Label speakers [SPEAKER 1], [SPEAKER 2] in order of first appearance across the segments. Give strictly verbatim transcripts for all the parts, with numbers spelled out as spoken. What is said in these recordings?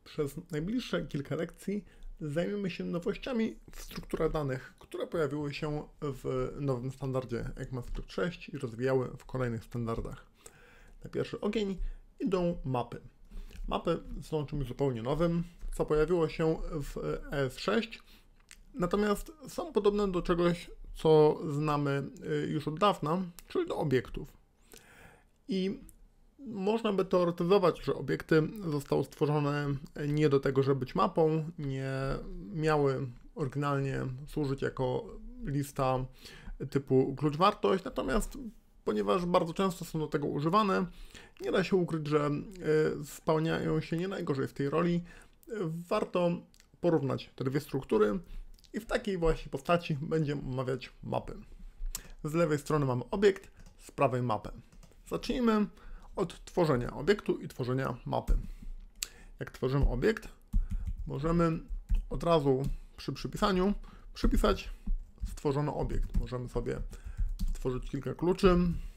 [SPEAKER 1] Przez najbliższe kilka lekcji zajmiemy się nowościami w strukturach danych, które pojawiły się w nowym standardzie ECMAScript sześć i rozwijały w kolejnych standardach. Na pierwszy ogień idą mapy. Mapy są czymś zupełnie nowym, co pojawiło się w E S sześć, natomiast są podobne do czegoś, co znamy już od dawna, czyli do obiektów. I można by teoretyzować, że obiekty zostały stworzone nie do tego, żeby być mapą, nie miały oryginalnie służyć jako lista typu klucz-wartość, natomiast ponieważ bardzo często są do tego używane, nie da się ukryć, że spełniają się nie najgorzej w tej roli. Warto porównać te dwie struktury i w takiej właśnie postaci będziemy omawiać mapy. Z lewej strony mamy obiekt, z prawej mapę. Zacznijmy od tworzenia obiektu i tworzenia mapy. Jak tworzymy obiekt, możemy od razu przy przypisaniu przypisać stworzony obiekt. Możemy sobie stworzyć kilka kluczy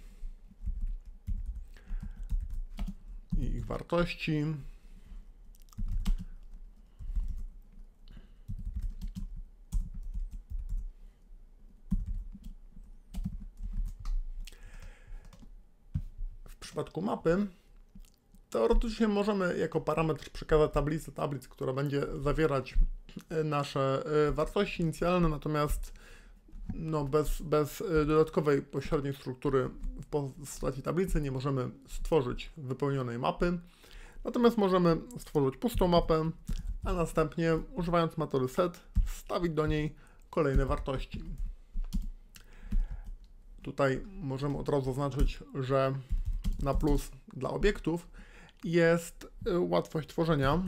[SPEAKER 1] i ich wartości. W przypadku mapy teoretycznie możemy jako parametr przekazać tablicę tablic, która będzie zawierać nasze wartości inicjalne, natomiast no bez, bez dodatkowej pośredniej struktury w postaci tablicy nie możemy stworzyć wypełnionej mapy. Natomiast możemy stworzyć pustą mapę, a następnie używając metody set wstawić do niej kolejne wartości. Tutaj możemy od razu zaznaczyć, że na plus dla obiektów jest łatwość tworzenia.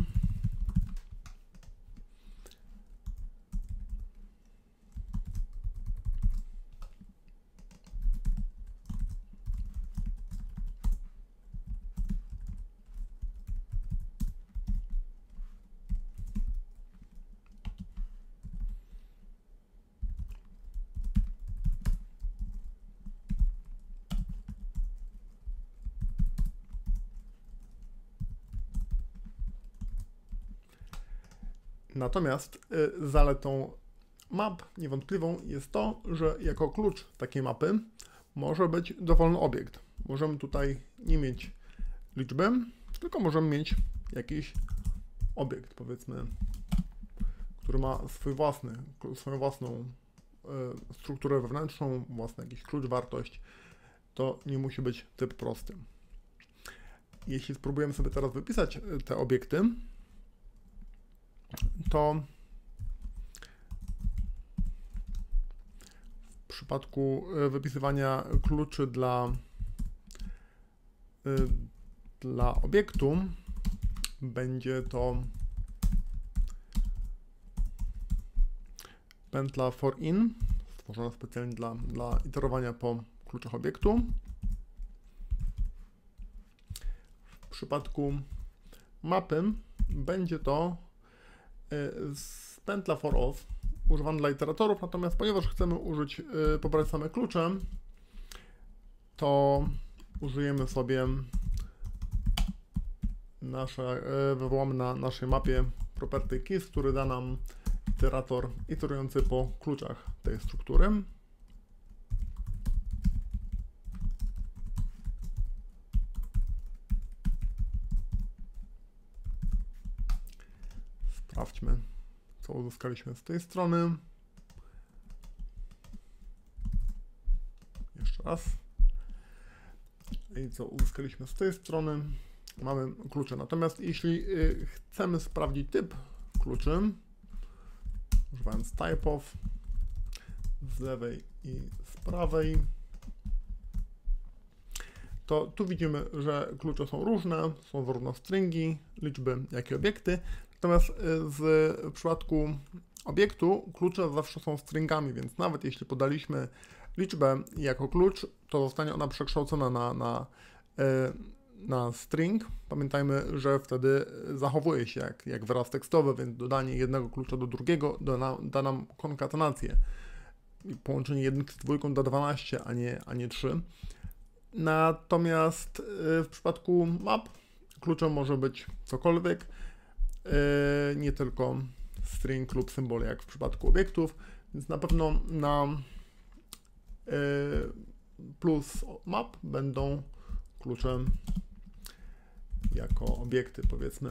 [SPEAKER 1] Natomiast y, zaletą map niewątpliwą jest to, że jako klucz takiej mapy może być dowolny obiekt. Możemy tutaj nie mieć liczby, tylko możemy mieć jakiś obiekt, powiedzmy, który ma swój własny, swoją własną y, strukturę wewnętrzną, własny jakiś klucz, wartość. To nie musi być typ prosty. Jeśli spróbujemy sobie teraz wypisać te obiekty, to w przypadku wypisywania kluczy dla, dla obiektu będzie to pętla for in, stworzona specjalnie dla, dla iterowania po kluczach obiektu. W przypadku mapy będzie to z pętla for off używany dla iteratorów, natomiast ponieważ chcemy użyć y, pobrać same klucze, to użyjemy sobie nasze, y, wywołamy na naszej mapie property keys, który da nam iterator iterujący po kluczach tej struktury. Sprawdźmy, co uzyskaliśmy z tej strony. Jeszcze raz. I co uzyskaliśmy z tej strony. Mamy klucze. Natomiast jeśli chcemy sprawdzić typ kluczy, używając type of z lewej i z prawej, to tu widzimy, że klucze są różne, są zarówno stringi, liczby, jak i obiekty. Natomiast z, w przypadku obiektu klucze zawsze są stringami, więc nawet jeśli podaliśmy liczbę jako klucz, to zostanie ona przekształcona na, na, na string. Pamiętajmy, że wtedy zachowuje się jak, jak wyraz tekstowy, więc dodanie jednego klucza do drugiego da nam, da nam konkatenację. Połączenie jedynki z dwójką da dwanaście, a nie, a nie trzy. Natomiast w przypadku map kluczem może być cokolwiek. nie tylko string lub symbole jak w przypadku obiektów, więc na pewno na plus map będą klucze jako obiekty, powiedzmy.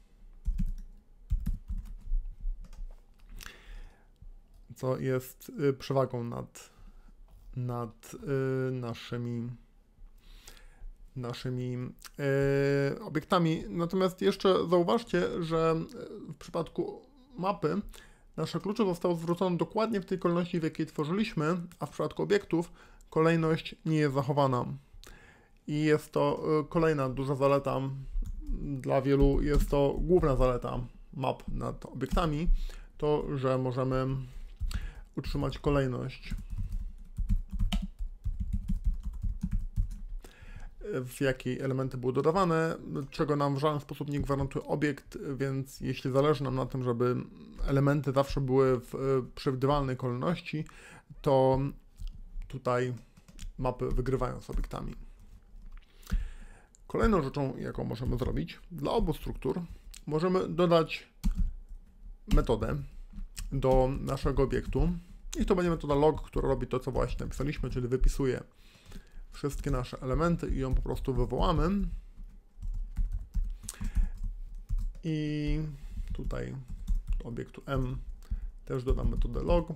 [SPEAKER 1] Co jest przewagą nad, nad naszymi, naszymi obiektami. Natomiast jeszcze zauważcie, że w przypadku mapy nasze klucze zostały zwrócone dokładnie w tej kolejności, w jakiej tworzyliśmy, a w przypadku obiektów kolejność nie jest zachowana. I jest to kolejna duża zaleta, dla wielu jest to główna zaleta map nad obiektami, to, że możemy utrzymać kolejność, w jakiej elementy były dodawane, czego nam w żaden sposób nie gwarantuje obiekt, więc jeśli zależy nam na tym, żeby elementy zawsze były w przewidywalnej kolejności, to tutaj mapy wygrywają z obiektami. Kolejną rzeczą, jaką możemy zrobić, dla obu struktur możemy dodać metodę do naszego obiektu. I to będzie metoda log, która robi to, co właśnie napisaliśmy, czyli wypisuje wszystkie nasze elementy i ją po prostu wywołamy. I tutaj do obiektu M też dodam metodę log.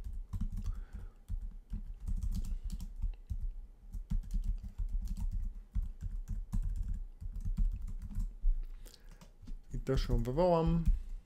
[SPEAKER 1] I też ją wywołam.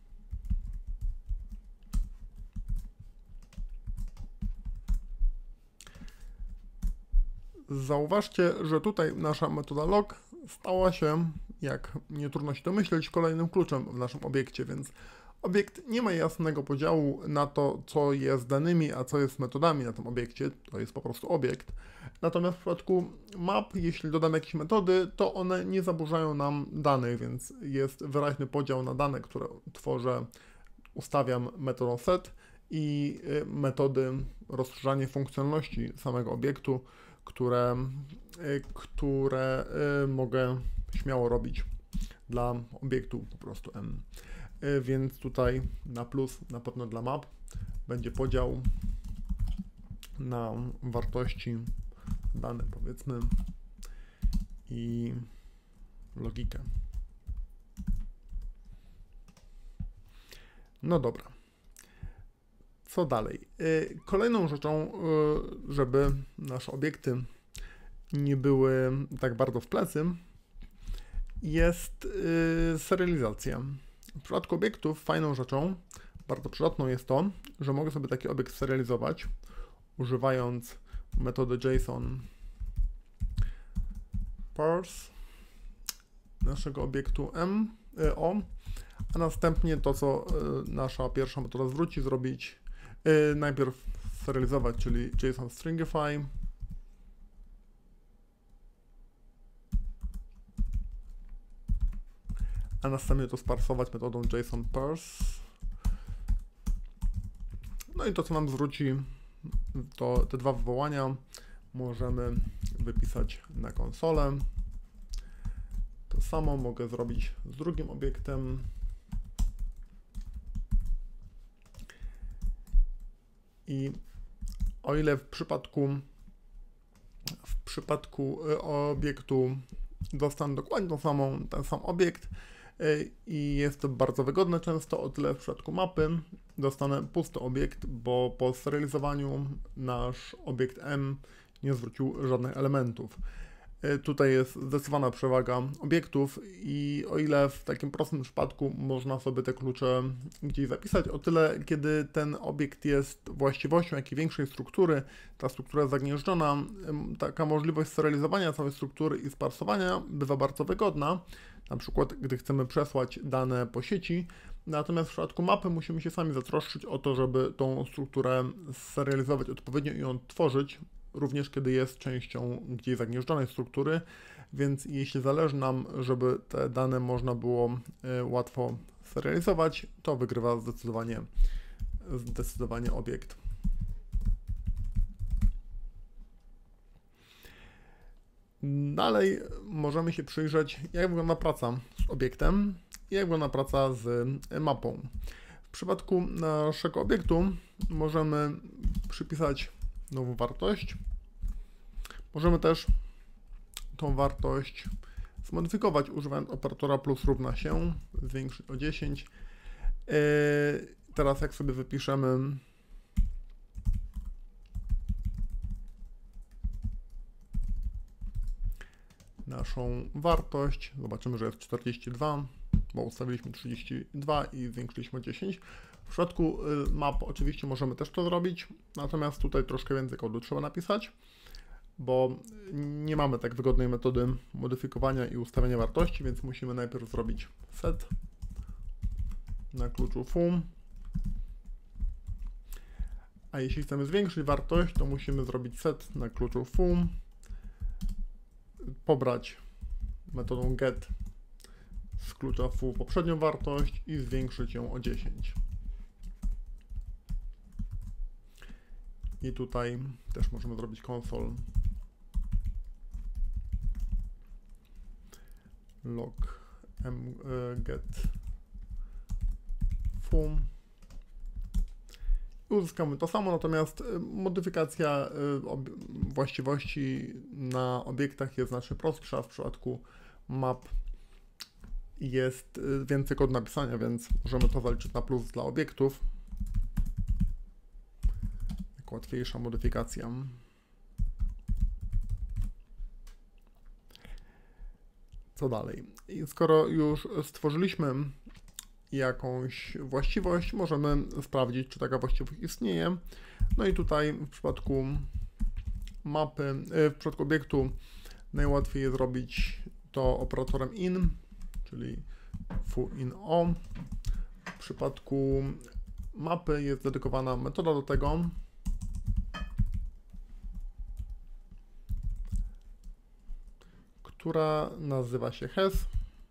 [SPEAKER 1] Zauważcie, że tutaj nasza metoda log stała się, jak nie trudno się domyśleć, kolejnym kluczem w naszym obiekcie, więc obiekt nie ma jasnego podziału na to, co jest danymi, a co jest metodami na tym obiekcie, to jest po prostu obiekt. Natomiast w przypadku map, jeśli dodam jakieś metody, to one nie zaburzają nam danych, więc jest wyraźny podział na dane, które tworzę, ustawiam metodą set i metody rozszerzania funkcjonalności samego obiektu, które, które mogę śmiało robić dla obiektu po prostu M. Więc tutaj na plus na pewno dla map będzie podział na wartości dane, powiedzmy, i logikę. No dobra. Co dalej? Kolejną rzeczą, żeby nasze obiekty nie były tak bardzo w plecy, jest serializacja. W przypadku obiektów fajną rzeczą, bardzo przydatną jest to, że mogę sobie taki obiekt serializować, używając metody JSON parse naszego obiektu M, O, a następnie to, co nasza pierwsza metoda zwróci, zrobić najpierw serializować, czyli JSON stringify, a następnie to sparsować metodą JSON parse. No i to, co nam zwróci, to te dwa wywołania możemy wypisać na konsolę. To samo mogę zrobić z drugim obiektem. I o ile w przypadku w przypadku obiektu dostanę dokładnie tą samą, ten sam obiekt i jest to bardzo wygodne często, o tyle w przypadku mapy dostanę pusty obiekt, bo po serializowaniu nasz obiekt M nie zwrócił żadnych elementów. Tutaj jest zdecydowana przewaga obiektów i o ile w takim prostym przypadku można sobie te klucze gdzieś zapisać, o tyle kiedy ten obiekt jest właściwością jakiej większej struktury, ta struktura jest zagnieżdżona, taka możliwość serializowania całej struktury i sparsowania bywa bardzo wygodna, na przykład gdy chcemy przesłać dane po sieci, natomiast w przypadku mapy musimy się sami zatroszczyć o to, żeby tą strukturę serializować odpowiednio i ją tworzyć, również kiedy jest częścią gdzieś zagnieżdżonej struktury, więc jeśli zależy nam, żeby te dane można było łatwo serializować, to wygrywa zdecydowanie, zdecydowanie obiekt. Dalej możemy się przyjrzeć, jak wygląda praca z obiektem i jak wygląda praca z mapą. W przypadku naszego obiektu możemy przypisać nową wartość. Możemy też tą wartość zmodyfikować używając operatora plus równa się, zwiększyć o dziesięć. Teraz jak sobie wypiszemy naszą wartość, zobaczymy, że jest czterdzieści dwa, bo ustawiliśmy trzydzieści dwa i zwiększyliśmy o dziesięć. W przypadku map oczywiście możemy też to zrobić, natomiast tutaj troszkę więcej kodu trzeba napisać, bo nie mamy tak wygodnej metody modyfikowania i ustawiania wartości, więc musimy najpierw zrobić set na kluczu foo. A jeśli chcemy zwiększyć wartość, to musimy zrobić set na kluczu foo, pobrać metodą get z klucza foo poprzednią wartość i zwiększyć ją o dziesięć. I tutaj też możemy zrobić console log m, y, get foo. I uzyskamy to samo, natomiast modyfikacja właściwości na obiektach jest znacznie prostsza. W przypadku map jest więcej kodu napisania, więc możemy to zaliczyć na plus dla obiektów. Jak łatwiejsza modyfikacja. Co dalej? I skoro już stworzyliśmy jakąś właściwość, możemy sprawdzić, czy taka właściwość istnieje. No i tutaj w przypadku mapy, w przypadku obiektu najłatwiej jest zrobić to operatorem in, czyli foo in o. W przypadku mapy jest dedykowana metoda do tego, która nazywa się has.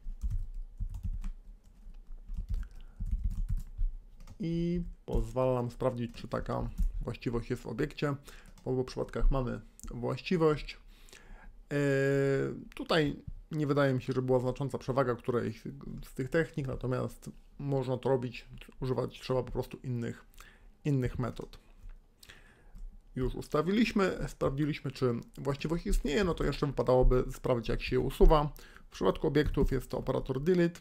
[SPEAKER 1] I pozwala nam sprawdzić, czy taka właściwość jest w obiekcie. W obu przypadkach mamy właściwość. Yy, tutaj nie wydaje mi się, że była znacząca przewaga którejś z tych technik, natomiast można to robić, używać trzeba po prostu innych, innych metod. Już ustawiliśmy, sprawdziliśmy, czy właściwość istnieje, no to jeszcze wypadałoby sprawdzić, jak się je usuwa. W przypadku obiektów jest to operator delete.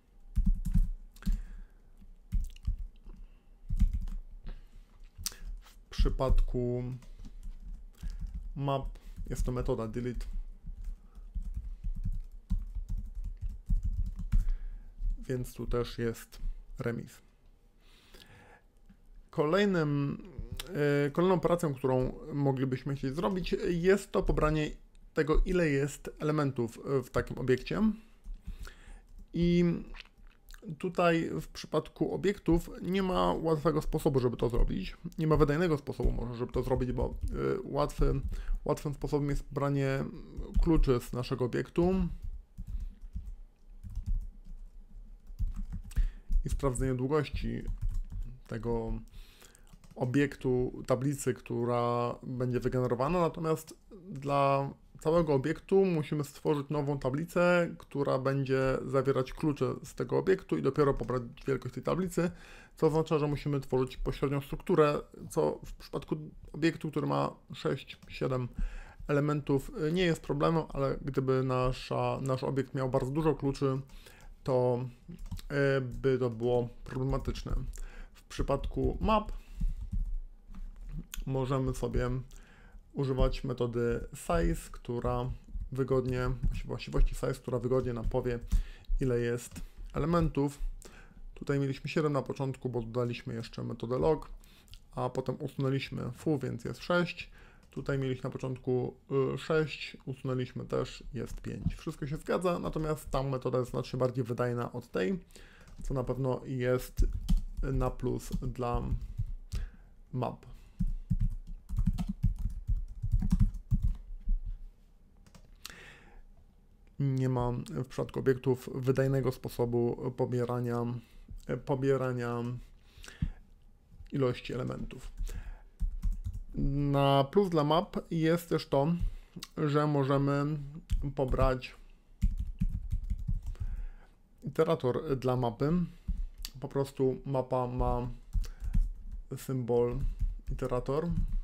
[SPEAKER 1] W przypadku map jest to metoda delete. Więc tu też jest remis. Kolejnym, yy, kolejną operacją, którą moglibyśmy chcieć zrobić, jest to pobranie tego, ile jest elementów w takim obiekcie. I tutaj w przypadku obiektów nie ma łatwego sposobu, żeby to zrobić. Nie ma wydajnego sposobu może, żeby to zrobić, bo yy, łatwy, łatwym sposobem jest pobranie kluczy z naszego obiektu i sprawdzenie długości tego obiektu, tablicy, która będzie wygenerowana, natomiast dla całego obiektu musimy stworzyć nową tablicę, która będzie zawierać klucze z tego obiektu i dopiero pobrać wielkość tej tablicy, co oznacza, że musimy tworzyć pośrednią strukturę, co w przypadku obiektu, który ma sześć siedem elementów, nie jest problemem, ale gdyby nasza, nasz obiekt miał bardzo dużo kluczy, to by to było problematyczne. W przypadku map możemy sobie używać metody size, która wygodnie, właściwości size, która wygodnie nam powie, ile jest elementów. Tutaj mieliśmy siedem na początku, bo dodaliśmy jeszcze metodę log, a potem usunęliśmy foo, więc jest sześć. Tutaj mieliśmy na początku sześć, usunęliśmy też, jest pięć. Wszystko się zgadza, natomiast ta metoda jest znacznie bardziej wydajna od tej, co na pewno jest na plus dla map. Nie ma w przypadku obiektów wydajnego sposobu pobierania, pobierania ilości elementów. Na plus dla map jest też to, że możemy pobrać iterator dla mapy. Po prostu mapa ma symbol iterator,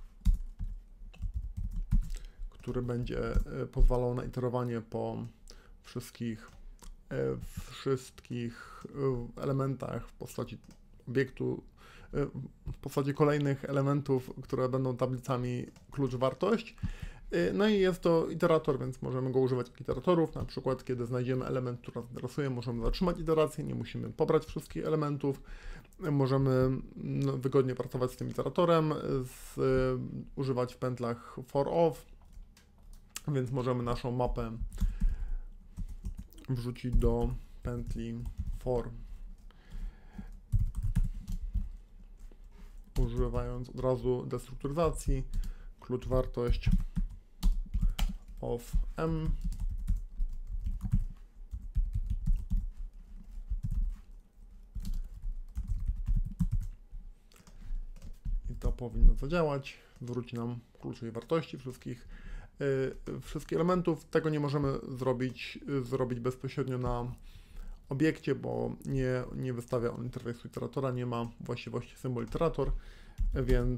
[SPEAKER 1] który będzie pozwalał na iterowanie po wszystkich, wszystkich elementach w postaci obiektu, w postaci kolejnych elementów, które będą tablicami klucz-wartość. No i jest to iterator, więc możemy go używać jak iteratorów. Na przykład, kiedy znajdziemy element, który nas interesuje, możemy zatrzymać iterację, nie musimy pobrać wszystkich elementów. Możemy wygodnie pracować z tym iteratorem, z, używać w pętlach for of, więc możemy naszą mapę wrzucić do pętli for, używając od razu destrukturyzacji, klucz wartość of m i to powinno zadziałać, wróci nam kluczowej wartości wszystkich yy, wszystkich elementów. Tego nie możemy zrobić, yy, zrobić bezpośrednio na obiekcie, bo nie, nie wystawia on interfejsu iteratora, nie ma właściwości symbol iterator, więc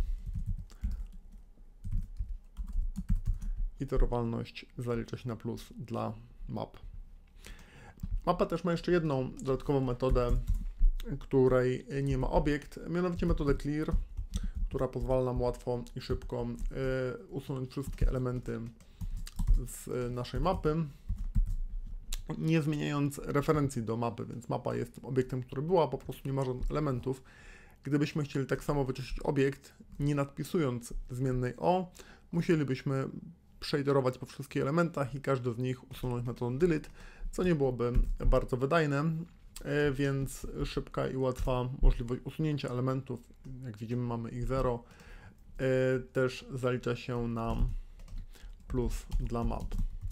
[SPEAKER 1] iterowalność zalicza się na plus dla map. Mapa też ma jeszcze jedną dodatkową metodę, której nie ma obiekt, mianowicie metodę clear, która pozwala nam łatwo i szybko y, usunąć wszystkie elementy z naszej mapy, nie zmieniając referencji do mapy, więc mapa jest tym obiektem, który była, po prostu nie ma żadnych elementów. Gdybyśmy chcieli tak samo wyczyścić obiekt, nie nadpisując zmiennej o, musielibyśmy przeiterować po wszystkich elementach i każdy z nich usunąć metodą delete, co nie byłoby bardzo wydajne, więc szybka i łatwa możliwość usunięcia elementów, jak widzimy mamy ich zero, też zalicza się na plus dla map.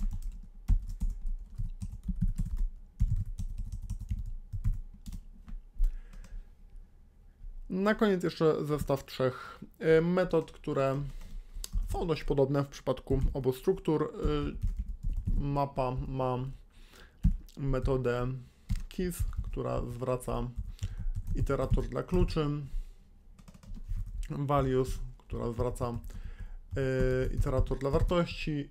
[SPEAKER 1] Na koniec jeszcze zestaw trzech metod, które są dość podobne w przypadku obu struktur. Mapa ma metodę keys, która zwraca iterator dla kluczy, values, która zwraca iterator dla wartości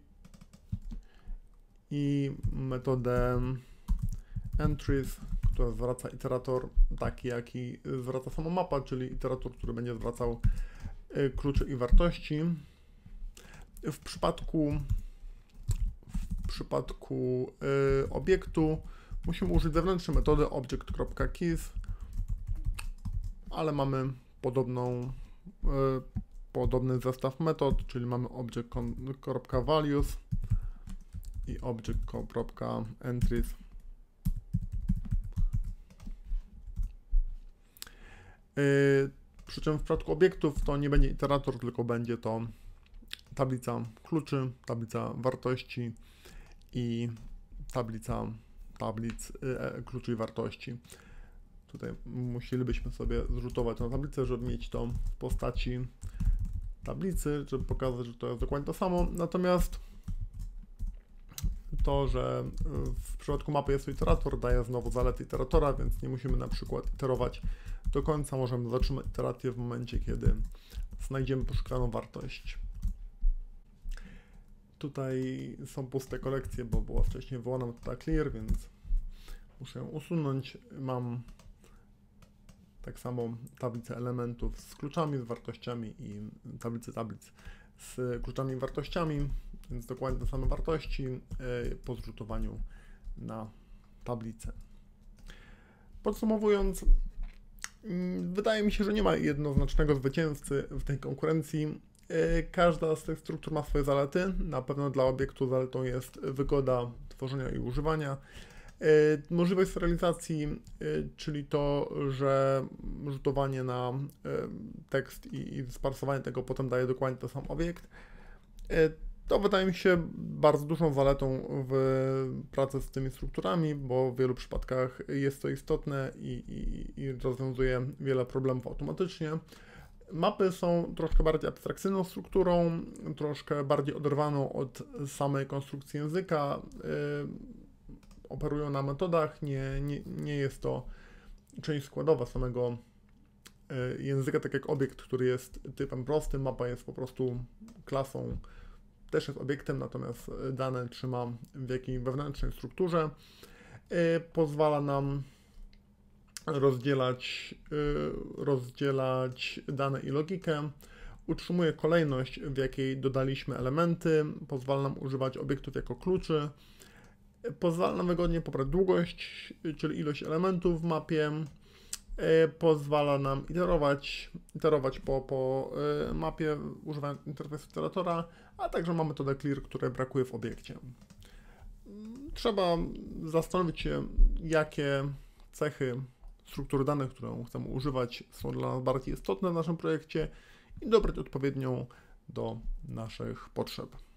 [SPEAKER 1] i metodę entries, która zwraca iterator taki, jaki zwraca sama mapa, czyli iterator, który będzie zwracał klucze i wartości. W przypadku, w przypadku y, obiektu musimy użyć zewnętrznej metody object.keys, ale mamy podobną, y, podobny zestaw metod, czyli mamy object.values i object.entries. Yy, przy czym w przypadku obiektów to nie będzie iterator, tylko będzie to tablica kluczy, tablica wartości i tablica tablic yy, kluczy i wartości. Tutaj musielibyśmy sobie zrzutować tę tablicę, żeby mieć to w postaci tablicy, żeby pokazać, że to jest dokładnie to samo. Natomiast to, że w przypadku mapy jest to iterator, daje znowu zalety iteratora, więc nie musimy na przykład iterować do końca, możemy zatrzymać iterację w momencie, kiedy znajdziemy poszukaną wartość. Tutaj są puste kolekcje, bo była wcześniej wywołana metoda clear, więc muszę ją usunąć. Mam tak samo tablicę elementów z kluczami, z wartościami i tablicę tablic z kluczami i wartościami, więc dokładnie te same wartości po zrzutowaniu na tablicę. Podsumowując, wydaje mi się, że nie ma jednoznacznego zwycięzcy w tej konkurencji. Każda z tych struktur ma swoje zalety. Na pewno dla obiektu zaletą jest wygoda tworzenia i używania. Możliwość serializacji, czyli to, że rzutowanie na tekst i sparsowanie tego potem daje dokładnie ten sam obiekt. To wydaje mi się bardzo dużą zaletą w pracy z tymi strukturami, bo w wielu przypadkach jest to istotne i, i, i rozwiązuje wiele problemów automatycznie. Mapy są troszkę bardziej abstrakcyjną strukturą, troszkę bardziej oderwaną od samej konstrukcji języka. operują na metodach, nie, nie, nie jest to część składowa samego języka, tak jak obiekt, który jest typem prostym, mapa jest po prostu klasą, też jest obiektem, natomiast dane trzyma w jakiej wewnętrznej strukturze. Pozwala nam rozdzielać, rozdzielać dane i logikę. Utrzymuje kolejność, w jakiej dodaliśmy elementy. Pozwala nam używać obiektów jako kluczy. Pozwala nam wygodnie pobrać długość, czyli ilość elementów w mapie. Pozwala nam iterować, iterować po, po mapie, używając interfejsu iteratora, a także mamy metodę clear, której brakuje w obiekcie. Trzeba zastanowić się, jakie cechy struktury danych, którą chcemy używać, są dla nas bardziej istotne w naszym projekcie i dobrać odpowiednią do naszych potrzeb.